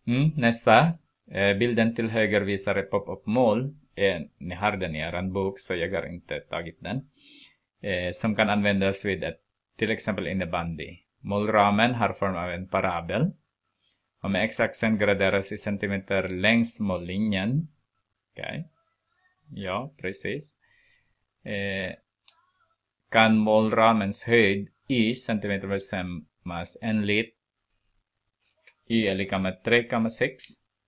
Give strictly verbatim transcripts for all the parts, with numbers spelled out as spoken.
Mm, nästa. Eh, bilden till höger visar ett pop-up-mål. Eh, ni har den i er bok, så jag har inte tagit den. Eh, som kan användas vid ett, till exempel innebandy. Målramen har form av en parabel. Om x-axeln graderas i centimeter längs mållinjen. Okej. Okay. Ja, precis. Eh, kan målramens höjd i centimeter bestämmas enligt y är lika med tre komma sex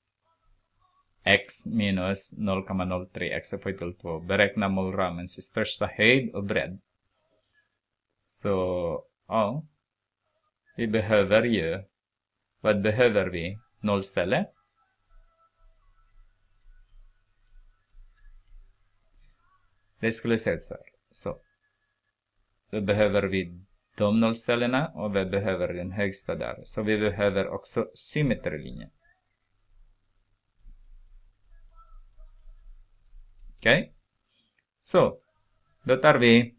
x minus noll komma noll tre x upphöjt till två. Beräkna målramens största höjd och bredd. Så, ja. Vi behöver ju, vad behöver vi? Nollställe. Det skulle se ut så här. Så. Då behöver vi de nollställena och vi behöver den högsta där. Så vi behöver också symmetrilinjen. Okej. Okay. Så. Då tar vi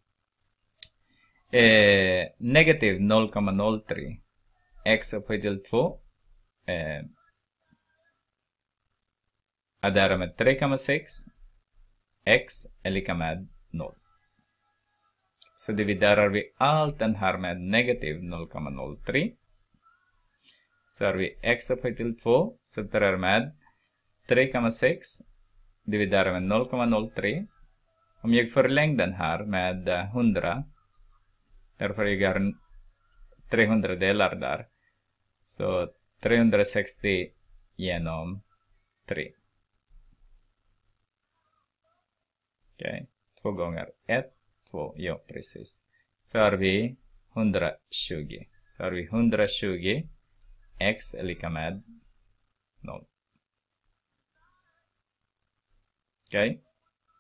eh, negativ noll komma noll tre x upphöjt till två. Eh, addera med tre komma sex. X är lika med noll. Så dividerar vi allt den här med negativ noll komma noll tre. Så har vi x upphöjt till två. Så det är med tre komma sex. Dividerar med noll komma noll tre. Om jag förlänger den här med hundra. Därför jag har trehundra delar där. Så trehundrasextio genom tre. Okej. Okay. Två gånger ett. två. Ja, precis. Så har vi hundratjugo. Så har vi hundratjugo. X är lika med noll. Okej. Okay.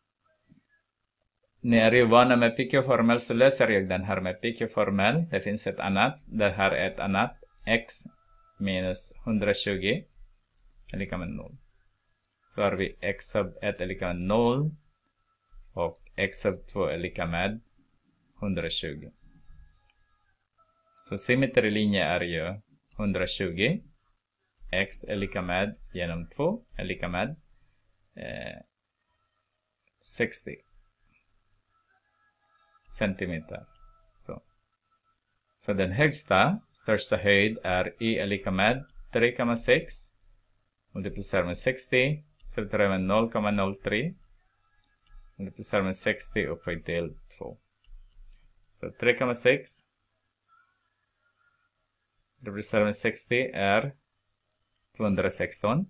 Ni är ju vana med Picioformel, så löser jag den här med Picioformel. Det finns ett annat. Det här är ett annat. X minus hundratjugo är lika med noll. Så har vi x sub ett är lika med noll. Och x sub två är lika med hundratjugo. Så symmetrilinje är ju hundratjugo. X är lika med genom två är lika med eh, sextio centimeter. Så. Så den högsta, största höjd är y är lika med tre komma sex. Multiplicerar med sextio. Så det är med noll komma noll tre. Multiplicerar med sextio upphöjt till två. Så tre komma sex. Multiplicerar med sextio är tvåhundrasexton.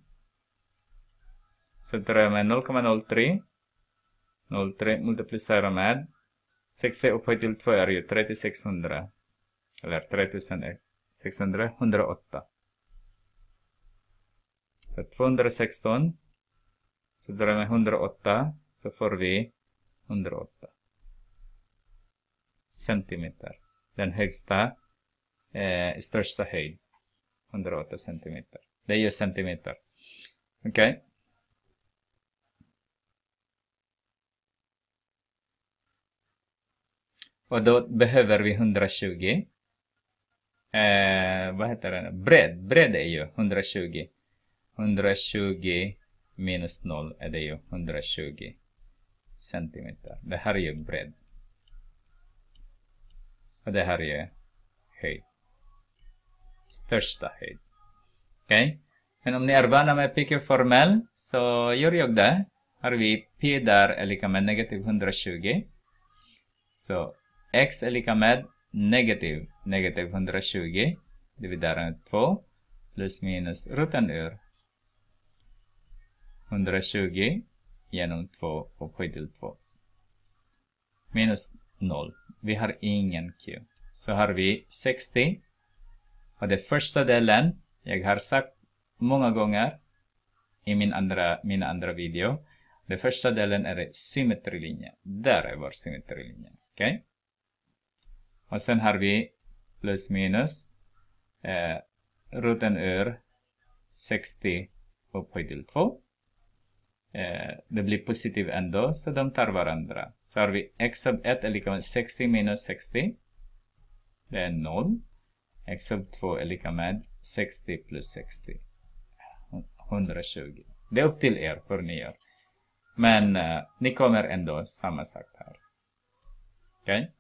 Så det är med noll komma noll tre. noll komma noll tre multiplicerar med sextio upphöjt till två är ju tre tusen sexhundra. Eller tre tusen sexhundra. hundraåtta. Så tvåhundrasexton. Så det är med hundraåtta. Så får vi hundraåtta centimeter. Den högsta, eh, största höjd. hundraåtta centimeter. Det är ju centimeter. Okej. Okay. Och då behöver vi hundratjugo. Eh, vad heter det? Bredd. Bredd är ju hundratjugo. hundratjugo minus noll är det ju hundratjugo centimeter. Det här är ju bredd. Och det här är ju höjd. Största höjd. Okej. Okay. Men om ni är vana med Picioformel så gör jag det. Har vi p där är lika med negativ hundratjugo. Så x är lika med negativ negativ hundratjugo. Dividerar med två. Plus minus roten ur hundratjugo genom två upphöjt till två. Minus noll. Vi har ingen q. Så har vi sextio. Och det första delen, jag har sagt många gånger i min andra, min andra video. Det första delen är symmetrilinje. Där är vår symmetrilinje. Okej? Okay? Och sen har vi plus minus eh, roten ur sextio upphöjt till två. Eh, det blir positiv ändå, så de tar varandra. Så har vi x sub ett är lika med sextio minus sextio. Det är noll. X sub två är lika med sextio plus sextio. hundratjugo. Det är upp till er hur ni gör. Men uh, ni kommer ändå samma sak här. Okej? Okay?